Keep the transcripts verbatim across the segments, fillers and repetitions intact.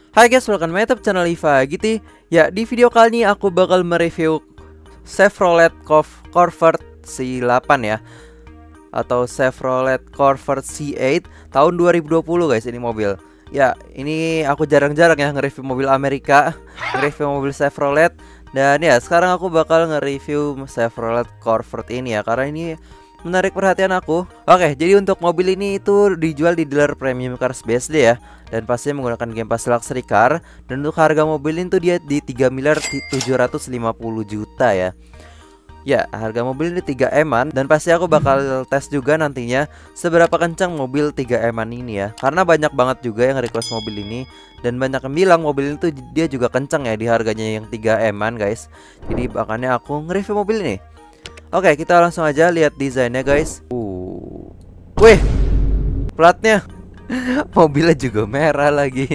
Hai guys, welcome to my YouTube channel Iva Giti. Ya, di video kali ini aku bakal mereview Chevrolet Corvette C delapan ya, atau Chevrolet Corvette C delapan tahun dua ribu dua puluh guys, ini mobil. Ya, ini aku jarang-jarang ya nge-review mobil Amerika, nge-review mobil Chevrolet. Dan ya, sekarang aku bakal nge-review Chevrolet Corvette ini ya, karena ini menarik perhatian aku. Oke, jadi untuk mobil ini itu dijual di dealer Premium Cars B S D ya, dan pastinya menggunakan Game Pass Luxury Car. Dan untuk harga mobil ini tuh dia di tiga miliar tujuh ratus lima puluh juta ya. Ya, harga mobil ini tiga M-an, dan pasti aku bakal tes juga nantinya seberapa kencang mobil tiga M-an ini ya. Karena banyak banget juga yang request mobil ini, dan banyak yang bilang mobil ini tuh dia juga kencang ya di harganya yang tiga M-an guys. Jadi makanya aku nge-review mobil ini. Oke, kita langsung aja lihat desainnya guys. Uh, wih, platnya mobilnya juga merah lagi.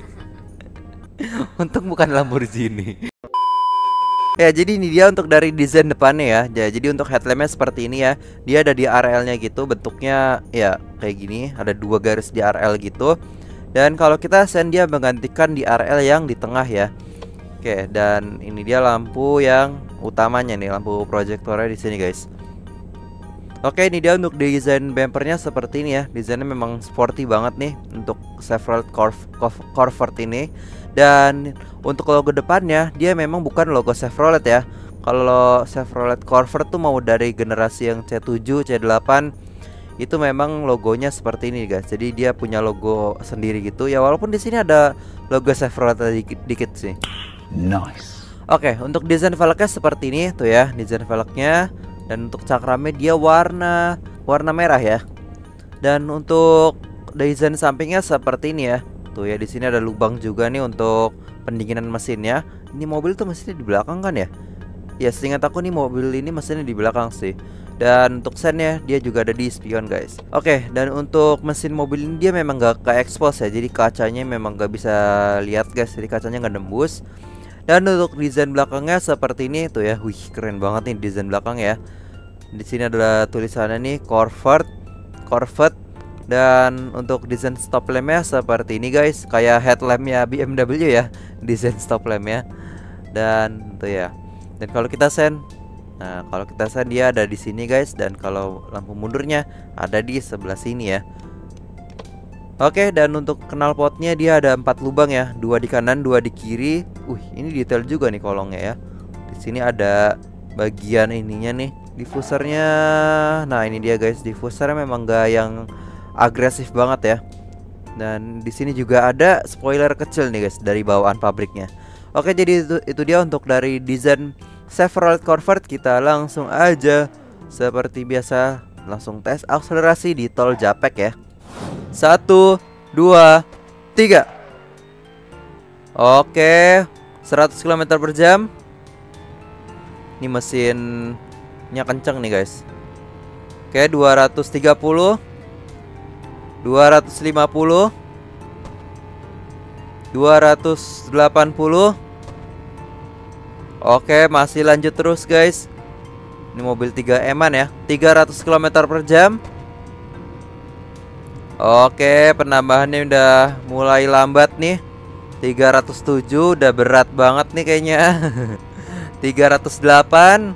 Untung bukan Lamborghini. Ya, jadi ini dia untuk dari desain depannya ya. Ya, jadi untuk headlampnya seperti ini ya. Dia ada di R L-nya gitu, bentuknya ya kayak gini. Ada dua garis di R L gitu. Dan kalau kita send, dia menggantikan di R L yang di tengah ya. Oke, dan ini dia lampu yang utamanya nih, lampu proyektornya di sini guys. Oke, ini dia untuk desain bumpernya seperti ini ya. Desainnya memang sporty banget nih untuk Chevrolet Corvette ini. Dan untuk logo depannya dia memang bukan logo Chevrolet ya. Kalau Chevrolet Corvette tuh mau dari generasi yang C tujuh, C delapan, itu memang logonya seperti ini guys. Jadi dia punya logo sendiri gitu ya, walaupun di sini ada logo Chevrolet dikit, dikit sih. Nice. Oke, untuk desain velgnya seperti ini tuh ya, desain velgnya. Dan untuk cakramnya dia warna warna merah ya. Dan untuk desain sampingnya seperti ini ya. Tuh ya, di sini ada lubang juga nih untuk pendinginan mesinnya. Ini mobil tuh mesinnya di belakang kan ya? Ya, seingat aku nih mobil ini mesinnya di belakang sih. Dan untuk sennya dia juga ada di spion guys. Oke, dan untuk mesin mobil ini dia memang gak ke expose ya. Jadi kacanya memang gak bisa lihat guys. Jadi kacanya gak nembus. Dan untuk desain belakangnya seperti ini tuh ya. Wih, keren banget nih desain belakang ya. Di sini adalah tulisannya nih Corvette, Corvette. Dan untuk desain stop lampnya seperti ini guys, kayak headlampnya B M W ya, desain stop lampnya. Dan tuh ya. Dan kalau kita send, nah kalau kita send dia ada di sini guys. Dan kalau lampu mundurnya ada di sebelah sini ya. Oke, dan untuk knalpotnya dia ada empat lubang ya, dua di kanan, dua di kiri. Uh, ini detail juga nih kolongnya ya. Di sini ada bagian ininya nih, diffusernya. Nah, ini dia guys, diffusernya memang gak yang agresif banget ya. Dan di sini juga ada spoiler kecil nih guys dari bawaan pabriknya. Oke, jadi itu, itu dia untuk dari desain Chevrolet Corvette. Kita langsung aja seperti biasa langsung tes akselerasi di tol Japek ya. Satu, dua, tiga. Oke, seratus kilometer per jam. Ini mesinnya kenceng nih guys. Oke, dua ratus tiga puluh, dua ratus lima puluh, dua ratus delapan puluh. Oke, masih lanjut terus guys. Ini mobil tiga M-an ya, tiga ratus kilometer per jam. Oke, penambahannya udah mulai lambat nih. Tiga ratus tujuh, udah berat banget nih kayaknya. Tiga ratus delapan.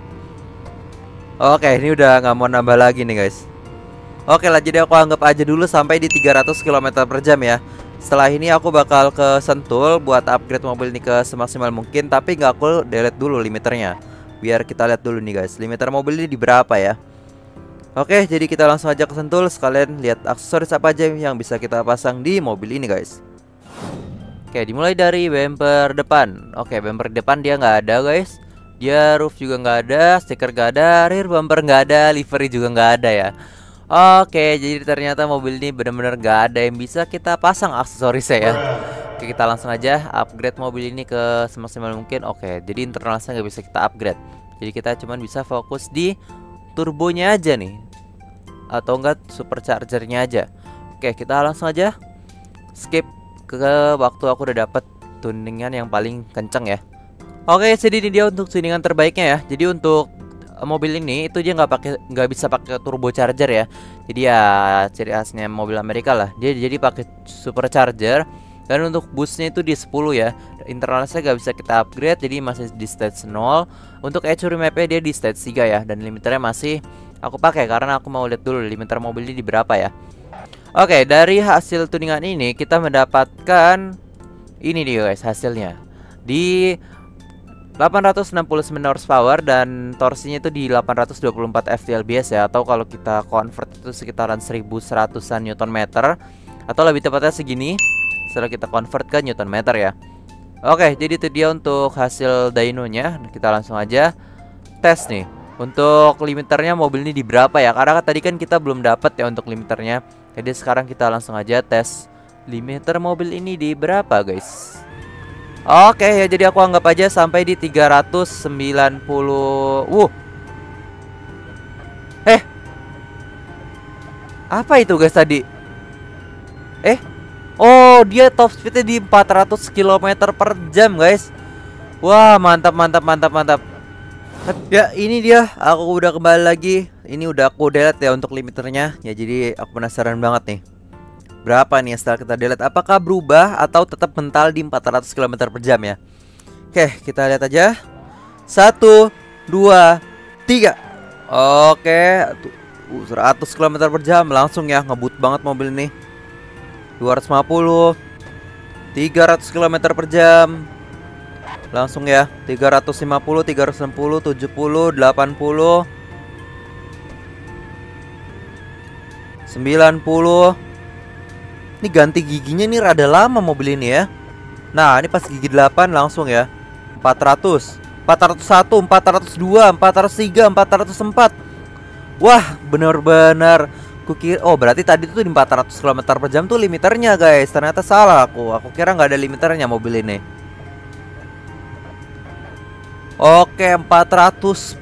Oke, ini udah nggak mau nambah lagi nih guys. Oke lah, jadi aku anggap aja dulu sampai di tiga ratus kilometer per jam ya. Setelah ini aku bakal ke Sentul buat upgrade mobil ini ke semaksimal mungkin. Tapi nggak, aku delete dulu limiternya. Biar kita lihat dulu nih guys, limiter mobil ini di berapa ya. Oke, jadi kita langsung aja ke Sentul, sekalian lihat aksesoris apa aja yang bisa kita pasang di mobil ini guys. Oke, dimulai dari bumper depan. Oke, bumper depan dia nggak ada guys. Dia roof juga nggak ada, stiker nggak ada, rear bumper nggak ada, livery juga nggak ada ya. Oke, jadi ternyata mobil ini benar-benar nggak ada yang bisa kita pasang aksesorisnya ya. Oke, kita langsung aja upgrade mobil ini ke semaksimal mungkin. Oke, jadi internalnya nggak bisa kita upgrade. Jadi kita cuman bisa fokus di turbonya aja nih, atau enggak superchargernya aja. Oke, kita langsung aja skip ke waktu aku udah dapet tuningan yang paling kenceng ya. Oke, jadi ini dia untuk tuningan terbaiknya ya. Jadi untuk mobil ini itu dia nggak pakai nggak bisa pakai turbocharger ya. Jadi ya ciri khasnya mobil Amerika lah. Dia jadi pakai supercharger. Dan untuk boostnya itu di sepuluh ya. Internalnya gak bisa kita upgrade, jadi masih di stage nol. Untuk Echuri mapnya dia di stage tiga ya. Dan limiternya masih aku pakai karena aku mau lihat dulu limiter mobil ini di berapa ya. Oke, dari hasil tuningan ini kita mendapatkan ini nih guys hasilnya. Di delapan ratus enam puluh sembilan horsepower dan torsinya itu di delapan ratus dua puluh empat F T L B S ya. Atau kalau kita convert itu sekitaran seribu seratusan Newton meter. Atau lebih tepatnya segini setelah kita convert ke Newton meter ya. Oke, jadi itu dia untuk hasil dynonya. Kita langsung aja tes nih. Untuk limiternya mobil ini di berapa ya? Karena tadi kan kita belum dapat ya untuk limiternya. Jadi sekarang kita langsung aja tes limiter mobil ini di berapa guys. Oke ya, jadi aku anggap aja sampai di tiga ratus sembilan puluh. Wuh. Eh. Apa itu guys tadi? Eh. Oh, dia top speednya di empat ratus kilometer per jam guys. Wah, mantap mantap mantap mantap. Ya, ini dia, aku udah kembali lagi. Ini udah aku delete ya untuk limiternya. Ya, jadi aku penasaran banget nih. Berapa nih setelah kita delete? Apakah berubah atau tetap mental di empat ratus kilometer per jam ya? Oke, kita lihat aja. Satu, dua, tiga. Oke, uh, seratus kilometer per jam langsung ya, ngebut banget mobil ini. Dua ratus lima puluh, tiga ratus kilometer per jam. Langsung ya, tiga ratus lima puluh, tiga ratus enam puluh, tujuh puluh, delapan puluh, sembilan puluh. Ini ganti giginya nih rada lama mobil ini ya. Nah, ini pas gigi delapan langsung ya. empat ratus, empat ratus satu, empat ratus dua, empat ratus tiga, empat ratus empat. Wah, bener-bener kukira, oh berarti tadi tuh di empat ratus kilometer per jam tuh limiternya guys. Ternyata salah aku. Aku kira nggak ada limiternya mobil ini. Oke, empat ratus.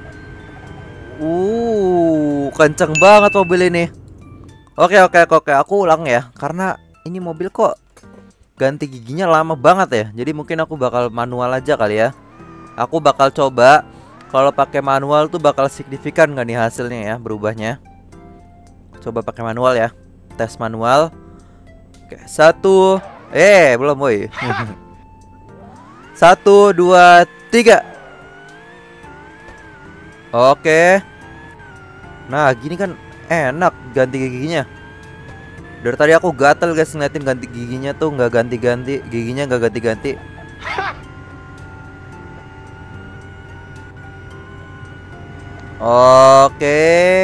Uh, kenceng banget mobil ini. Oke, oke, oke, aku ulang ya. Karena ini mobil kok ganti giginya lama banget ya. Jadi mungkin aku bakal manual aja kali ya. Aku bakal coba kalau pakai manual tuh bakal signifikan nggak nih hasilnya ya, berubahnya. Coba pakai manual ya. Tes manual. Oke, satu. Eh, belum boy. Satu, dua, tiga. Oke. Nah, gini kan enak ganti giginya. Dari tadi aku gatel guys ngeliatin ganti giginya tuh nggak ganti-ganti, giginya nggak ganti-ganti. Oke.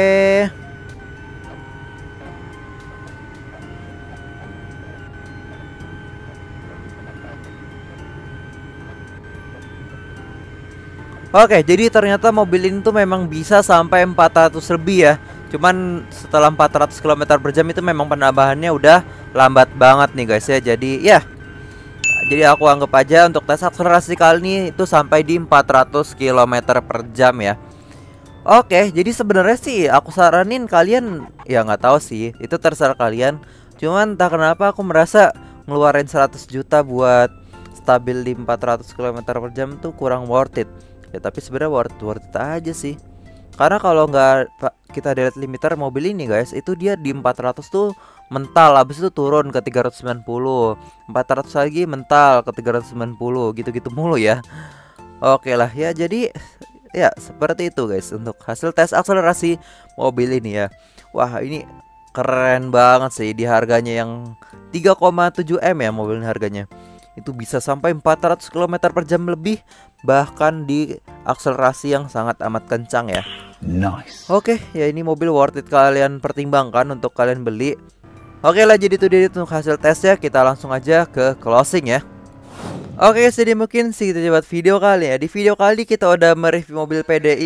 Oke, jadi ternyata mobil ini tuh memang bisa sampai empat ratus lebih ya. Cuman setelah empat ratus kilometer per jam itu memang penambahannya udah lambat banget nih guys ya. Jadi ya, jadi aku anggap aja untuk tes akselerasi kali ini itu sampai di empat ratus kilometer per jam ya. Oke, jadi sebenarnya sih aku saranin kalian, ya nggak tahu sih, itu terserah kalian. Cuman entah kenapa aku merasa ngeluarin seratus juta buat stabil di empat ratus kilometer per jam tuh kurang worth it. Ya tapi sebenarnya worth, worth it aja sih. Karena kalau nggak kita delete limiter mobil ini guys, itu dia di empat ratus tuh mental, habis itu turun ke tiga ratus sembilan puluh, empat ratus lagi mental ke tiga ratus sembilan puluh, gitu-gitu mulu ya. Oke lah ya, jadi ya seperti itu guys untuk hasil tes akselerasi mobil ini ya. Wah, ini keren banget sih di harganya yang tiga koma tujuh M ya mobil ini harganya. Itu bisa sampai empat ratus kilometer per jam lebih, bahkan di akselerasi yang sangat amat kencang ya. Nice. Oke, ya ini mobil worth it kalian pertimbangkan untuk kalian beli. Oke lah, jadi itu dia untuk hasil tesnya. Kita langsung aja ke closing ya. Oke, jadi mungkin sih kita buat video kali ya. Di video kali kita udah mereview mobil P D I.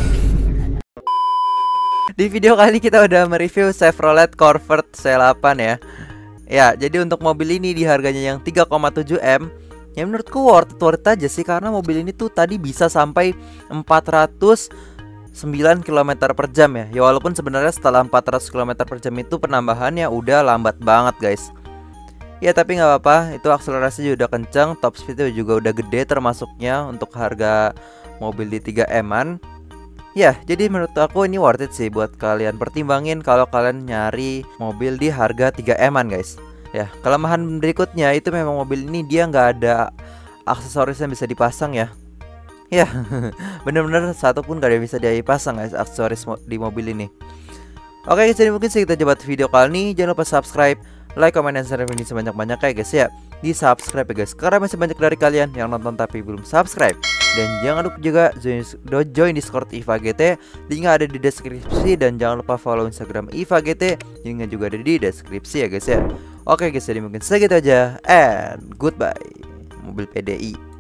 Di video kali kita udah mereview Chevrolet Corvette C delapan ya. Ya, jadi untuk mobil ini di harganya yang tiga koma tujuh M, ya menurutku worth it, worth it aja sih. Karena mobil ini tuh tadi bisa sampai empat ratus sembilan kilometer per jam ya. Ya walaupun sebenarnya setelah empat ratus kilometer per jam itu penambahannya udah lambat banget guys. Ya tapi nggak apa-apa, itu akselerasi juga udah kencang, top speednya juga udah gede termasuknya untuk harga mobil di tiga M-an. Ya, jadi menurut aku ini worth it sih buat kalian pertimbangin kalau kalian nyari mobil di harga tiga M-an guys. Ya, kelemahan berikutnya itu memang mobil ini dia nggak ada aksesoris yang bisa dipasang ya. Ya, bener-bener satu pun gak ada yang bisa dipasang guys aksesoris mo di mobil ini. Oke guys, jadi mungkin segitu aja buat video kali ini. Jangan lupa subscribe, like, comment, dan share video sebanyak-banyak ya guys ya. Di subscribe ya guys, karena masih banyak dari kalian yang nonton tapi belum subscribe. Dan jangan lupa juga join, join Discord IVA G T, linknya ada di deskripsi. Dan jangan lupa follow Instagram IVA G T, linknya juga ada di deskripsi ya guys ya. Oke guys, jadi mungkin segitu aja, and goodbye. Mobil P D I.